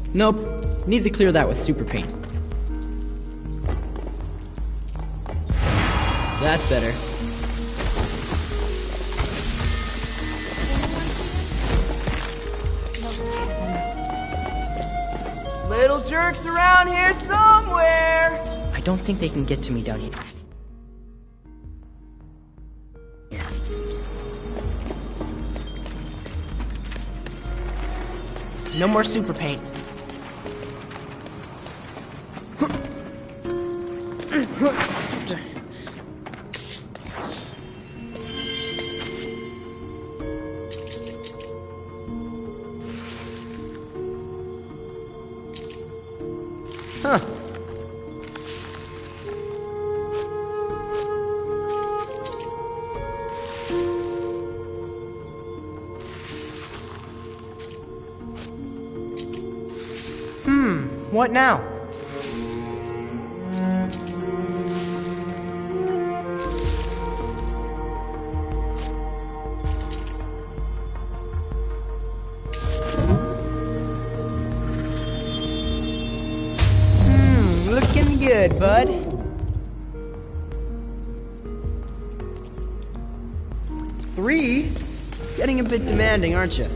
Nope. Need to clear that with super paint. That's better. Little jerks around here somewhere! I don't think they can get to me down here. No more super paint. Huh. What now? Looking good, bud. Three? Getting a bit demanding, aren't you?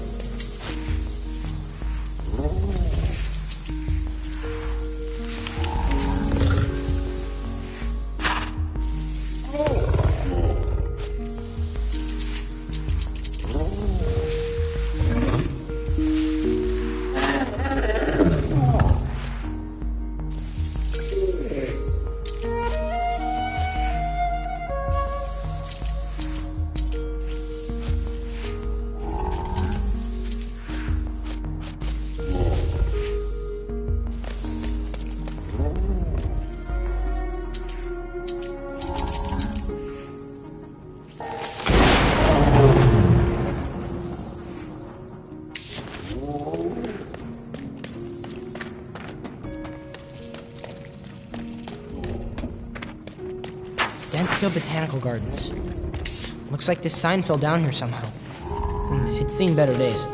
Densko Botanical Gardens. Looks like this sign fell down here somehow. It's seen better days.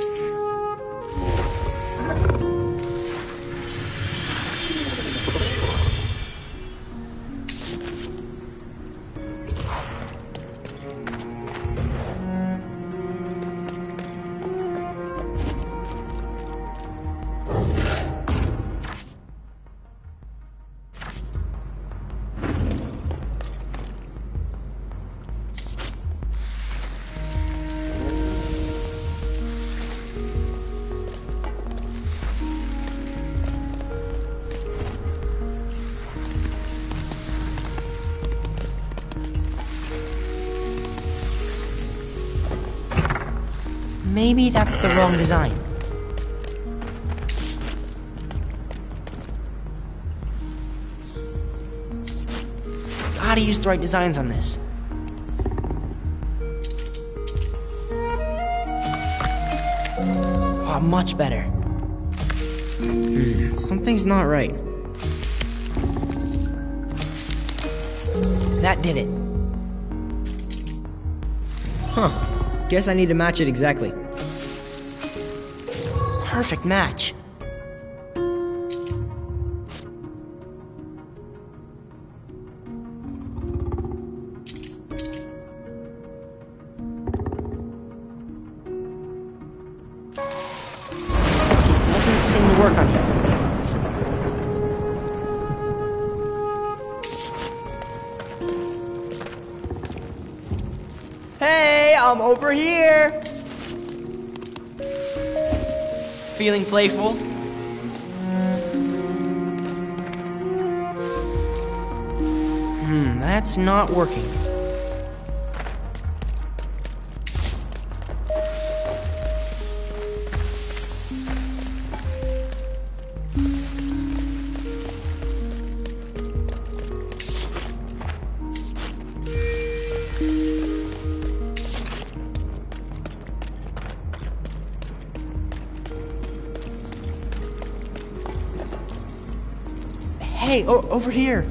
Maybe that's the wrong design. Gotta use the right designs on this. Oh, much better. Something's not right. That did it. Huh. Guess I need to match it exactly. Perfect match. Doesn't seem to work on here. Hey, I'm over here! Feeling playful? That's not working. Hey, over here.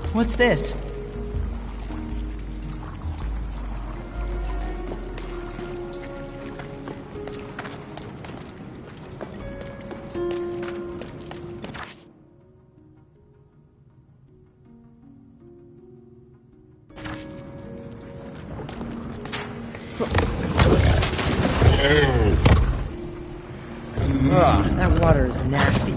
What's this? Ugh, that water is nasty.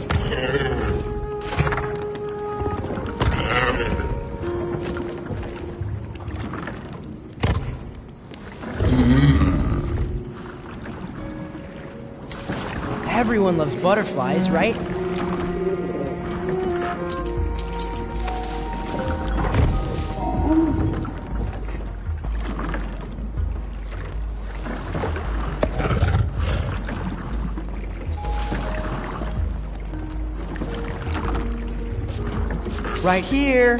Everyone loves butterflies, right? Right here.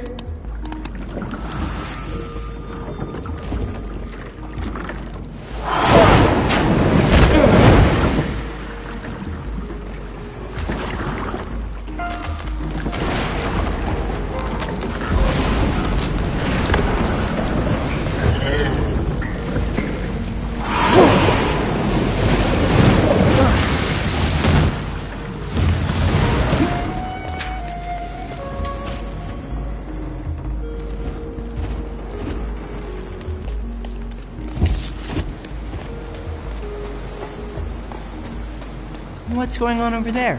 What's going on over there?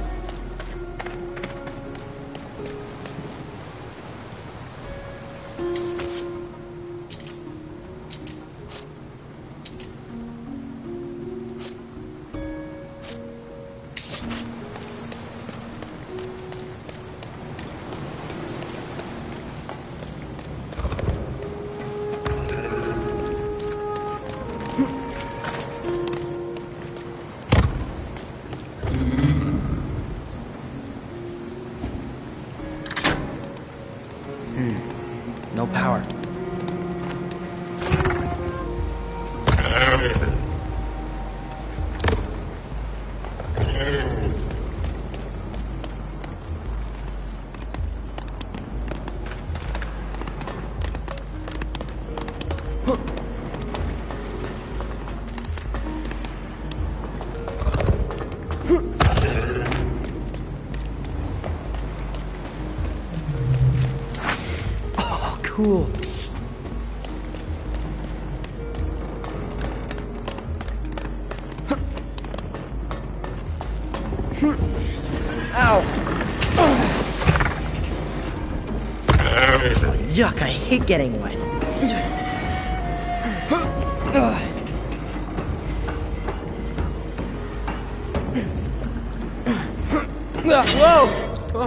No power. Oh, cool. Ow! Yuck, I hate getting wet. Whoa!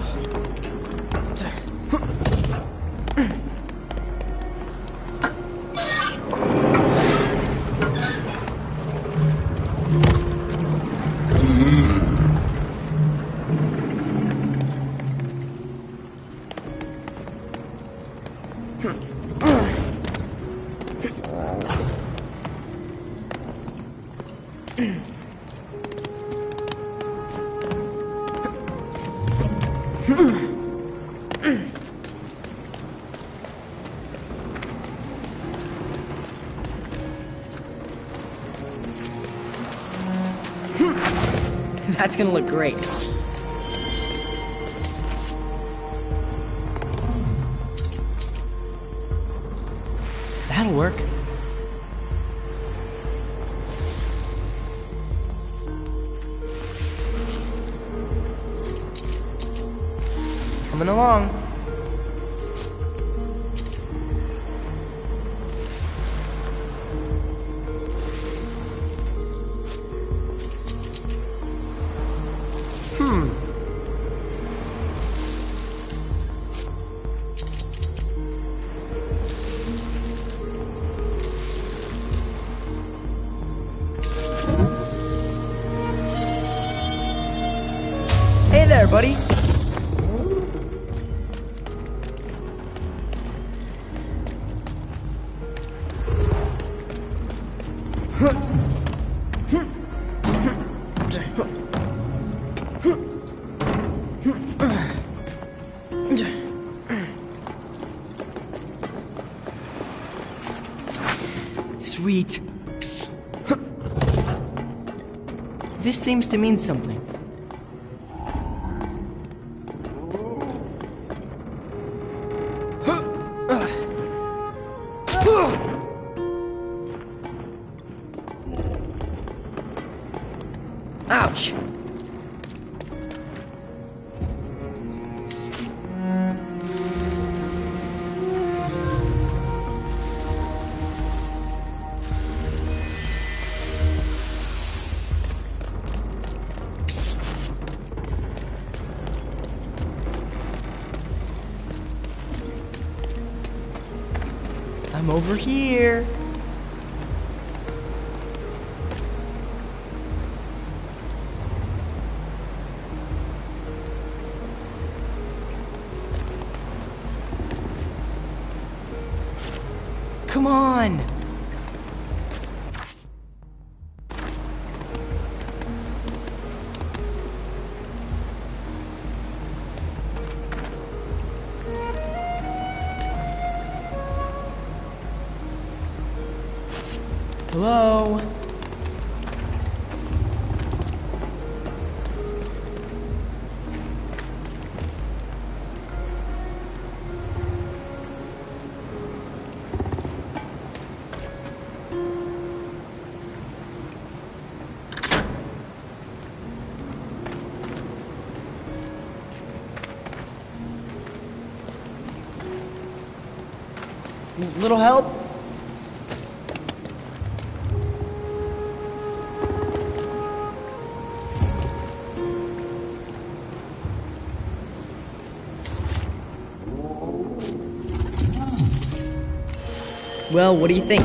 That's gonna look great. That'll work. Coming along. Hey there, buddy. Sweet. This seems to mean something. Ouch! I'm over here. Come on! Hello? Little help? Well, what do you think?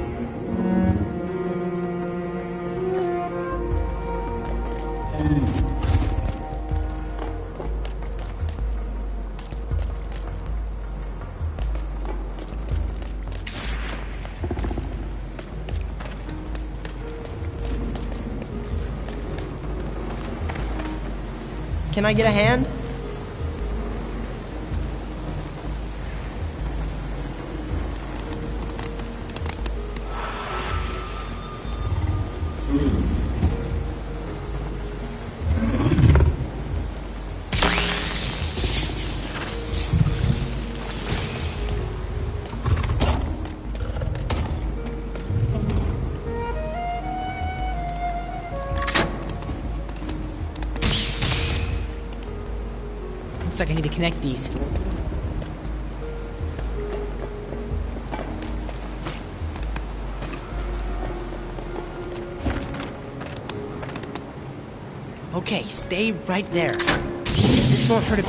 Can I get a hand? Looks like I need to connect these. Okay, stay right there. This won't hurt a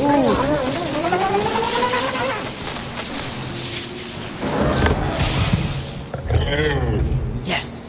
bit. Yes.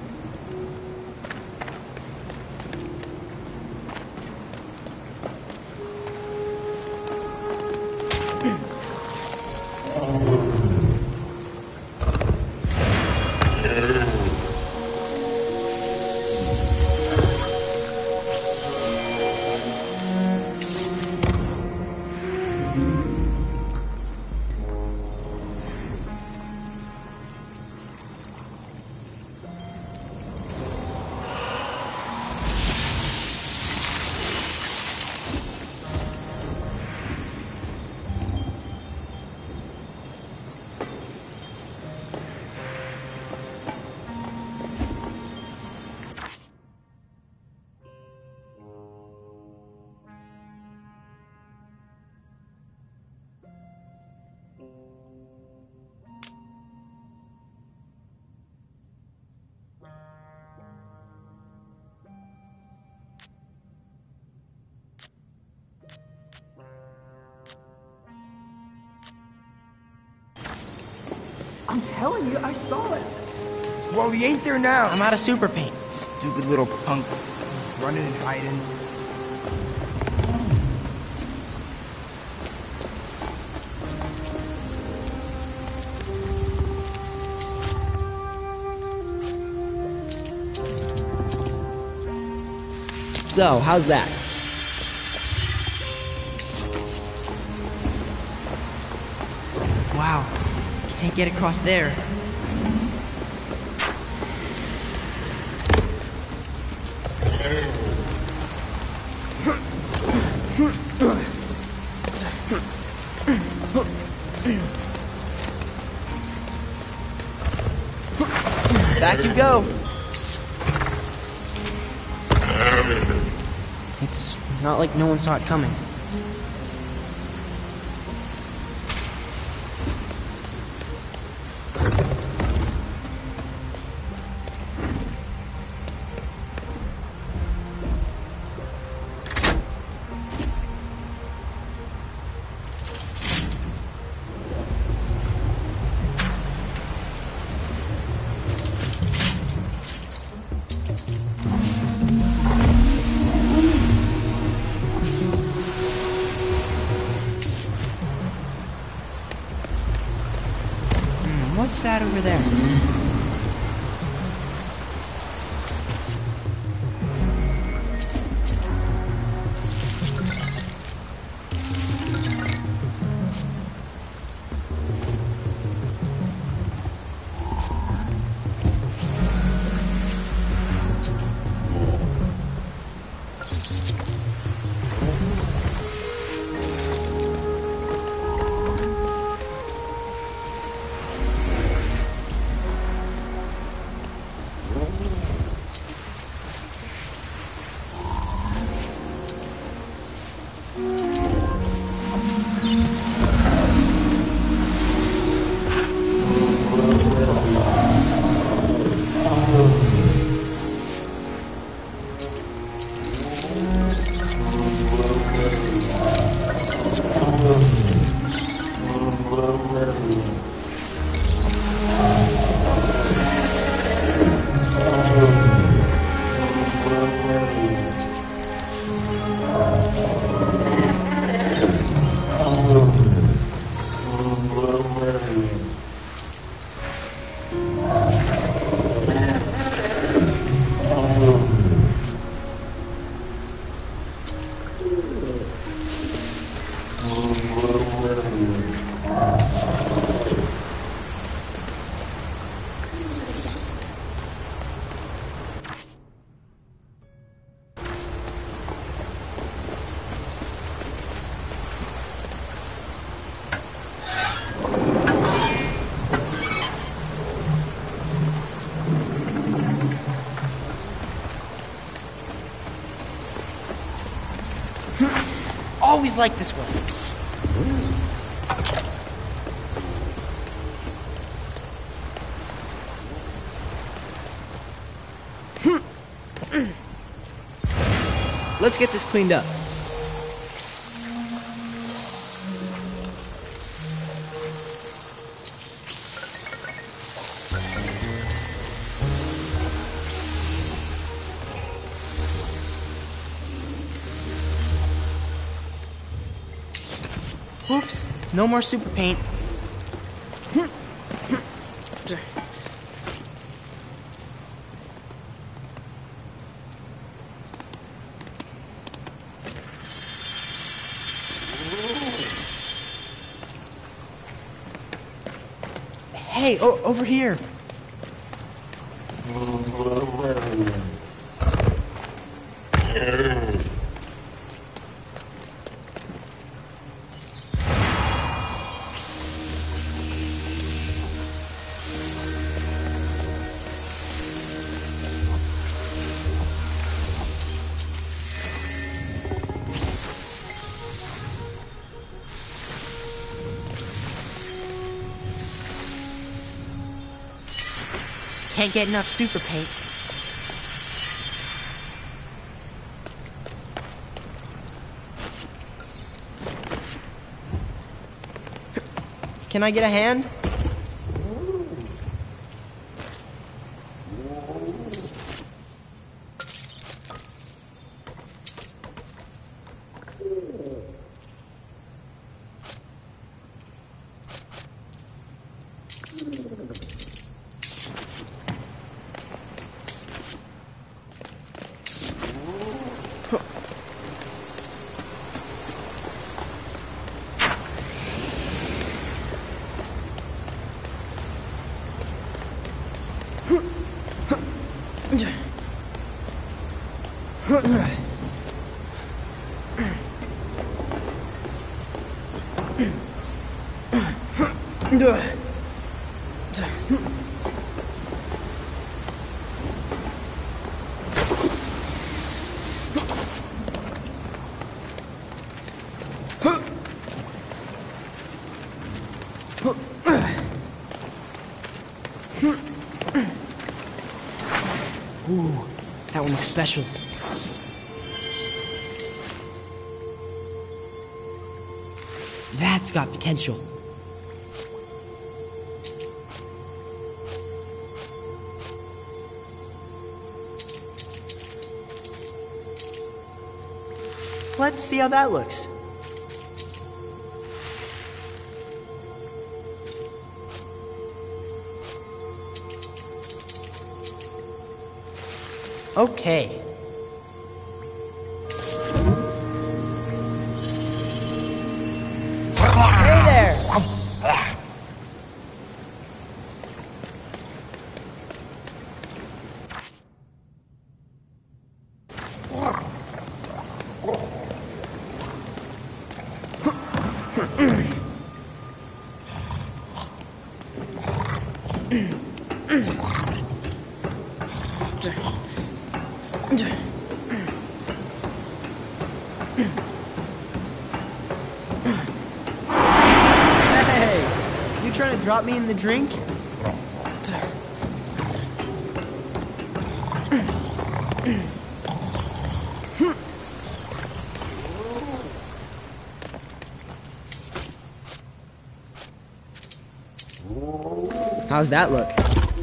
I'm telling you, I saw it. Well, he ain't there now. I'm out of super paint. Stupid little punk. Running and hiding. So, how's that? Wow, can't get across there. Back you go. It's not like no one saw it coming. What's that over there? Always like this one. Let's get this cleaned up. Oops, no more super paint. Hey, over here. Can't get enough super paint. Can I get a hand? Ooh, that one looks special. That's got potential. Let's see how that looks. Okay. Hey there! Hey! You trying to drop me in the drink? How's that look?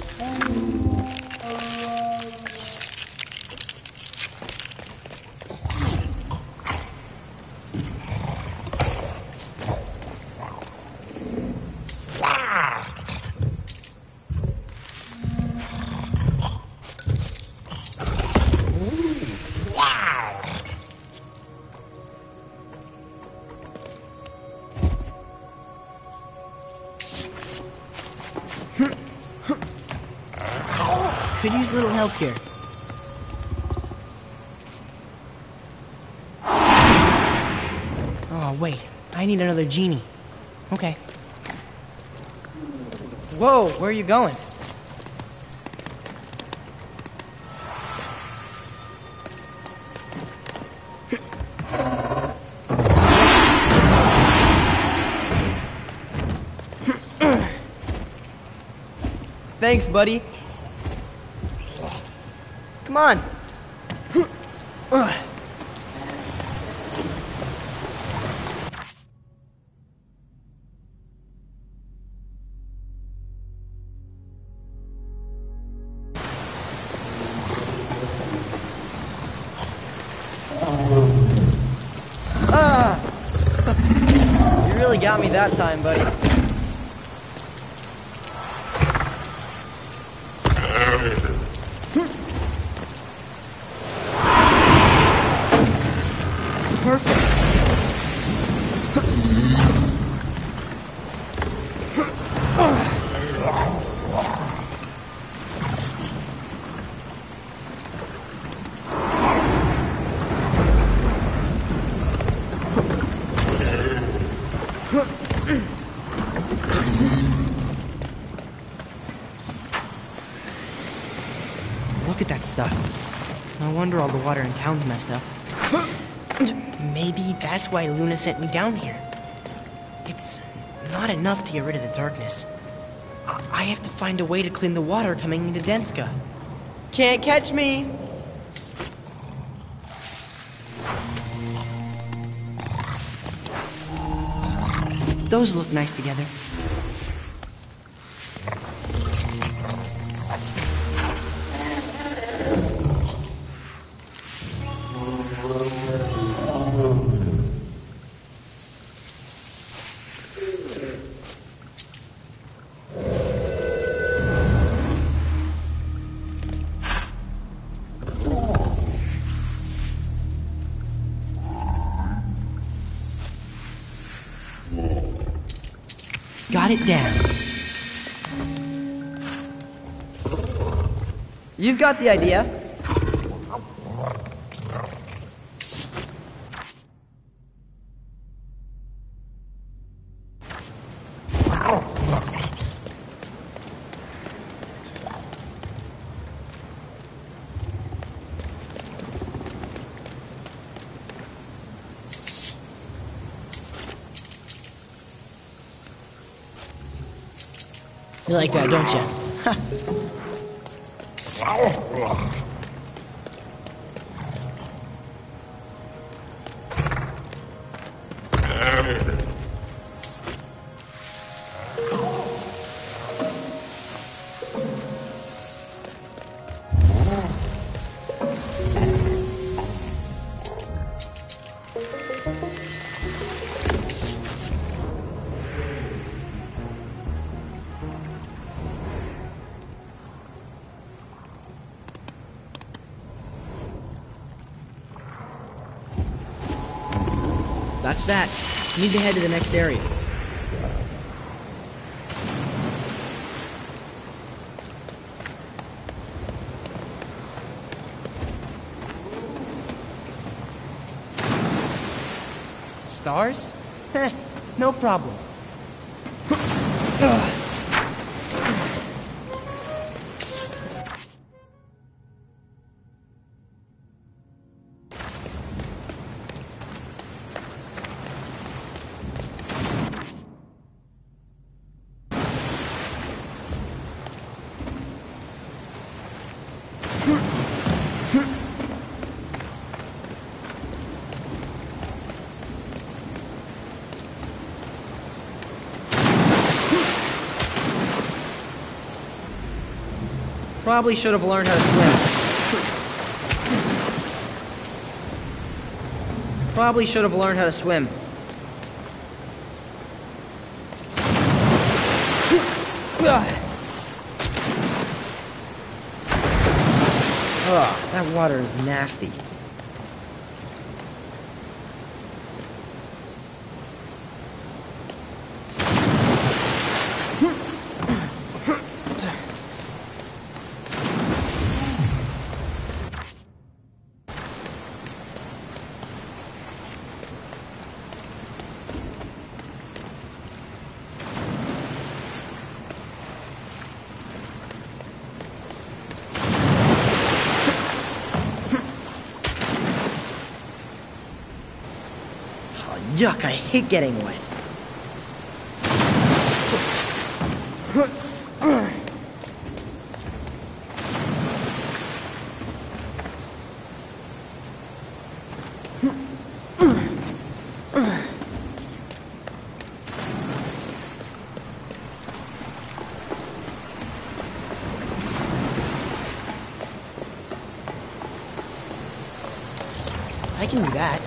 Could use a little help here. Oh, wait. I need another genie. Okay. Whoa, where are you going? Thanks, buddy. Come on. You really got me that time, buddy. Perfect. Look at that stuff. No wonder all the water in town's messed up. Maybe that's why Luna sent me down here. It's not enough to get rid of the darkness. I have to find a way to clean the water coming into Denska. Can't catch me. Those look nice together. Got it down. You've got the idea. You like that, don't you? That's that. Need to head to the next area. Stars? Heh, no problem. Probably should have learned how to swim. Probably should have learned how to swim. Ugh, that water is nasty. Yuck, I hate getting wet. I can do that.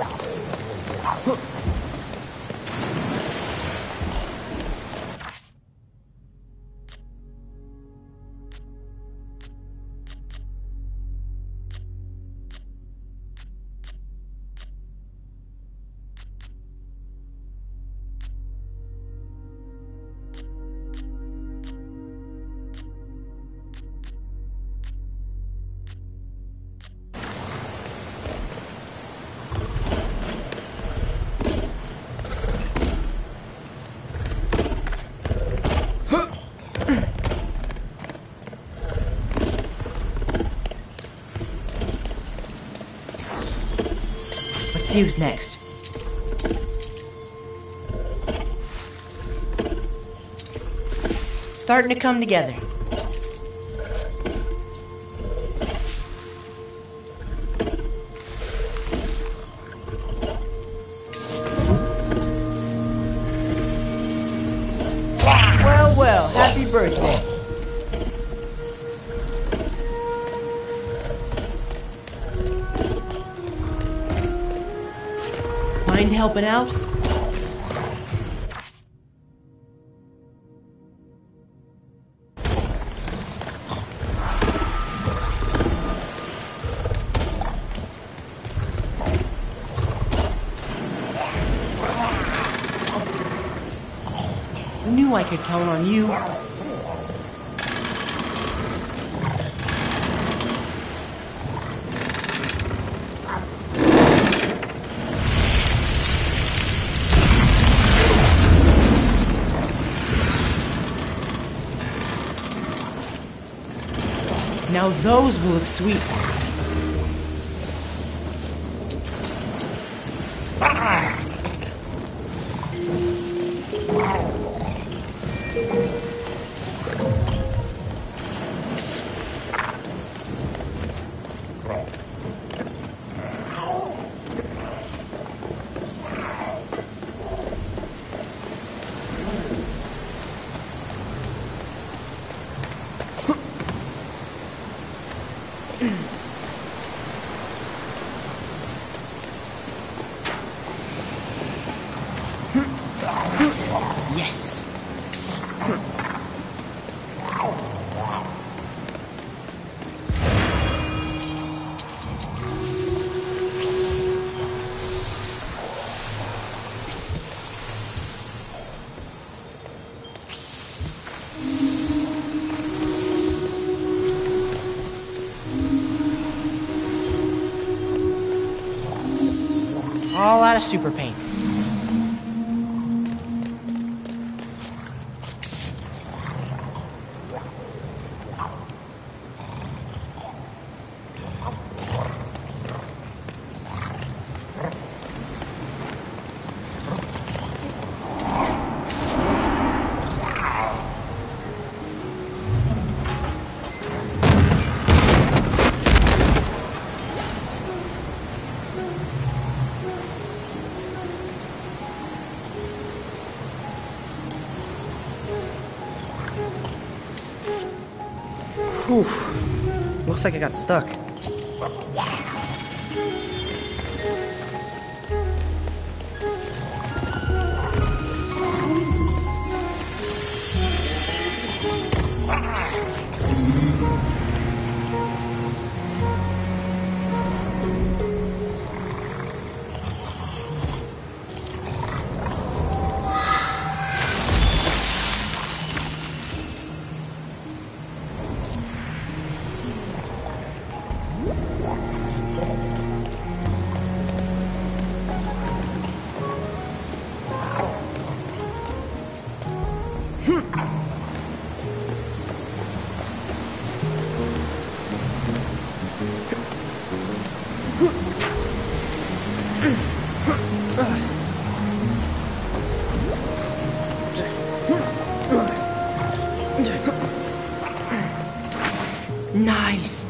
Let's see who's next. Starting to come together. Well, well, happy birthday. Mind helping out? Knew I could count on you. Now those will look sweet. Yes. All out of super paint. Whew. Looks like I got stuck. Nice.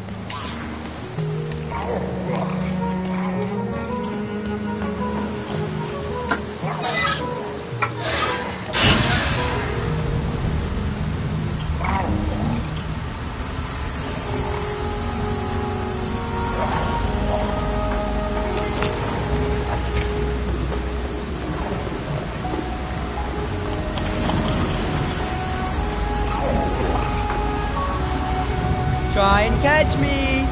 Try and catch me!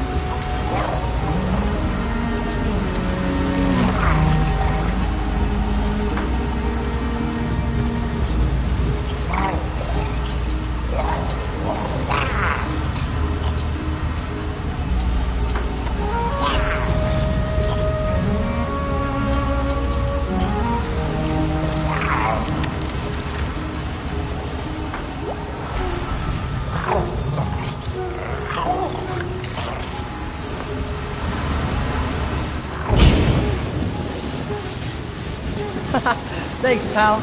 Thanks, pal.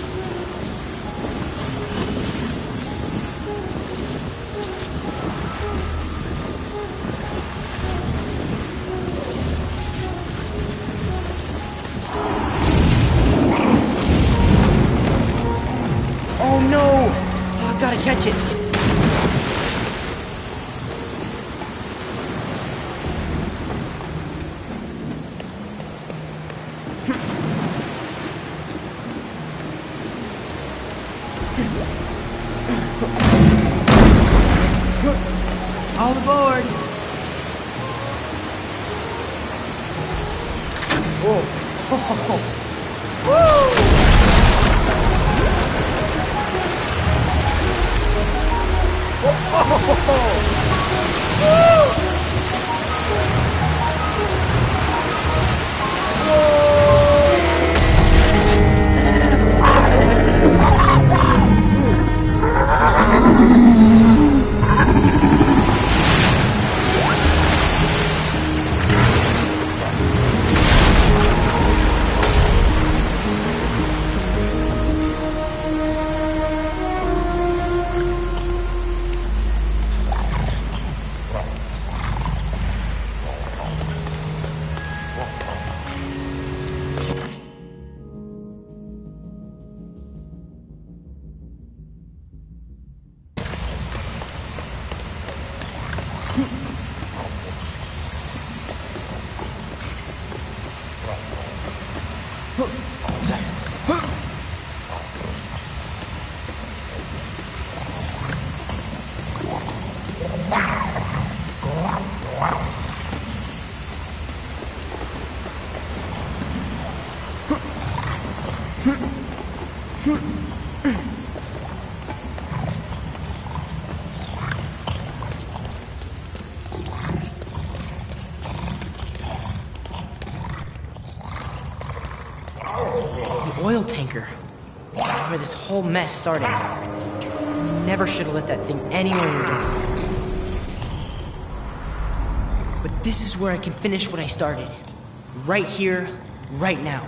Oh no! I gotta catch it. All aboard! The oil tanker. Where this whole mess started. Never should have let that thing anywhere near Densko. But this is where I can finish what I started. Right here, right now.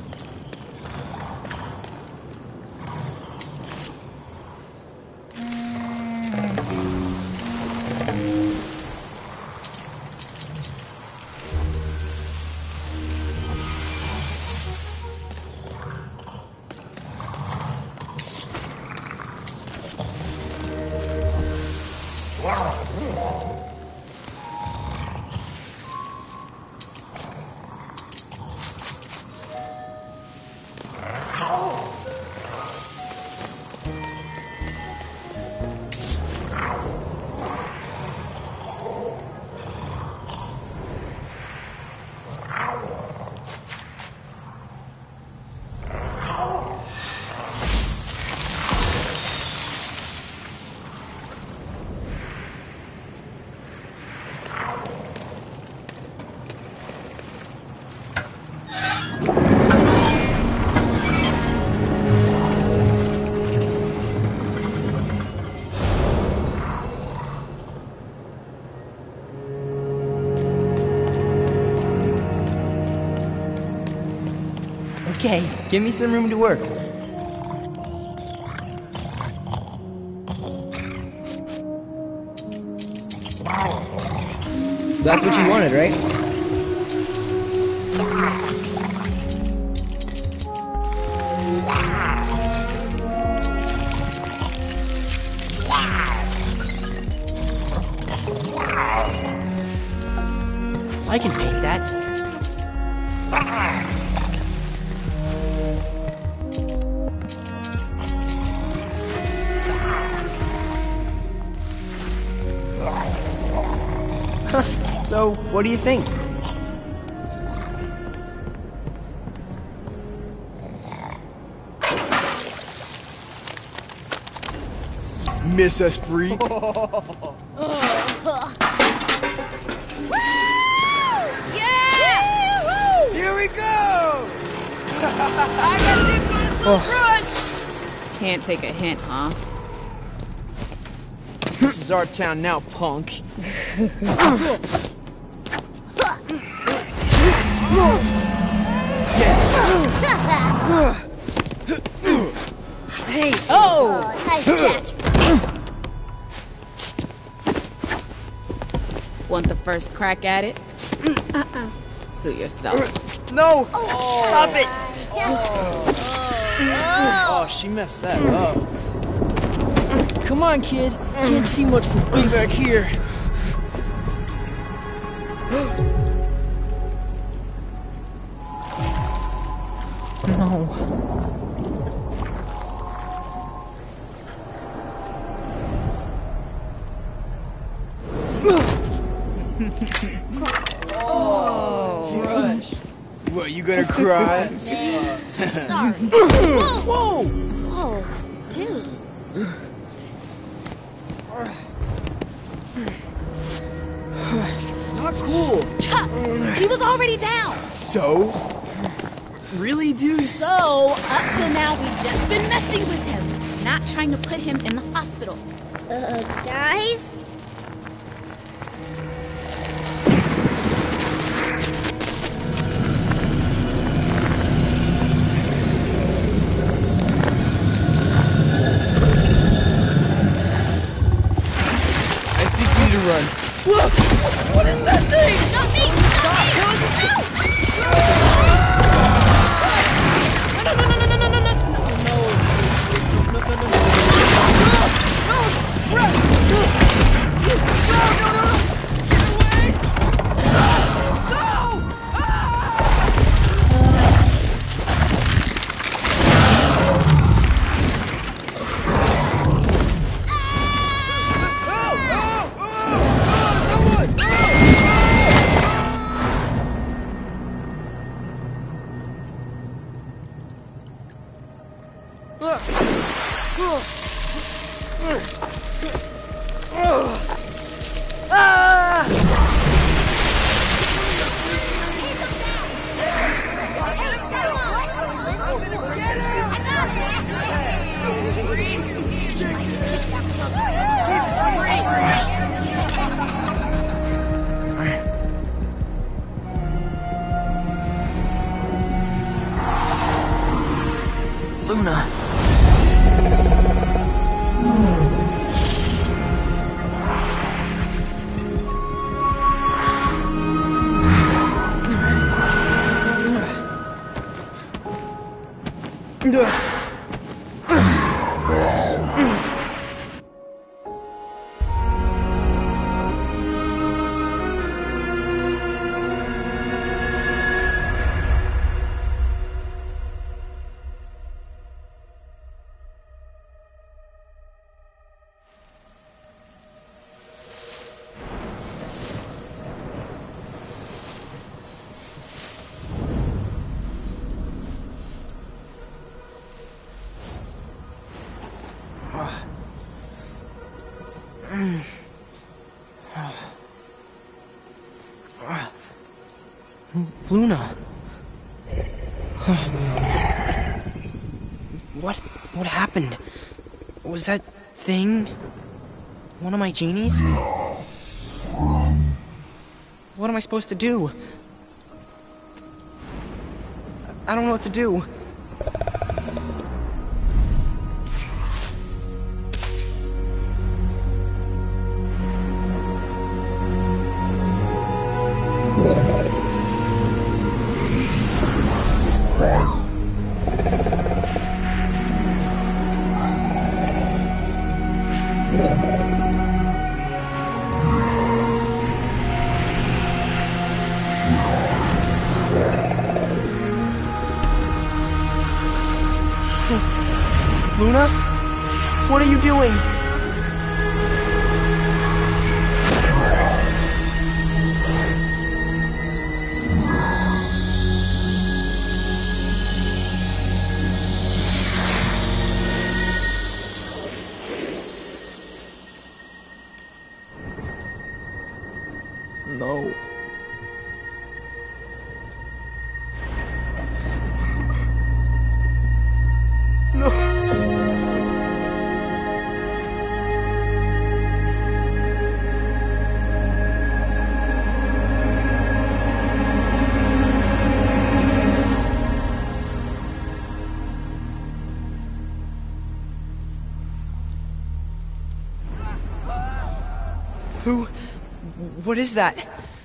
Okay, give me some room to work. That's what you wanted, right? I can paint that. So, what do you think? Miss us, freak. Yeah! Here we go! I got this one crush! Can't take a hint, huh? This is our town now, punk. Hey! Oh! Nice catch. Want the first crack at it? Suit yourself. No! Stop it! Oh, she messed that up. Come on, kid. Can't see much from way back here. No. What, you gonna cry? Sorry. Whoa! Whoa, dude. Not cool. Chuck! He was already down! So? Really, dude? So, up till now, we've just been messing with him, not trying to put him in the hospital. Guys? I think we need to run. What is that thing? Not me! Luna. Luna. What happened? Was that thing one of my genies? What am I supposed to do? I don't know what to do. Luna? What are you doing? No. No. What is that?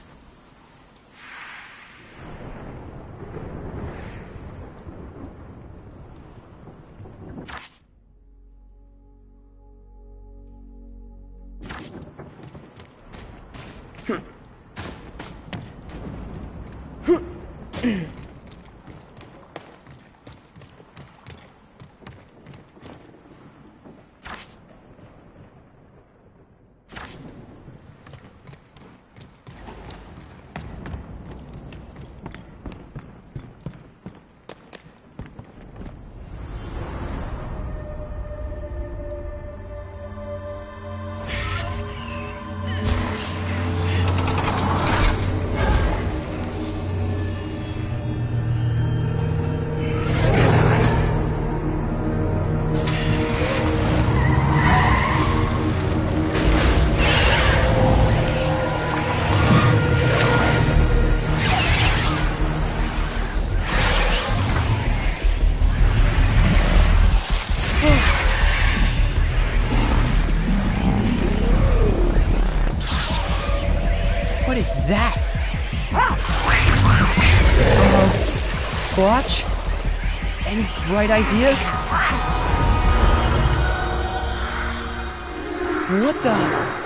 What is that? Squatch? Any bright ideas? What the?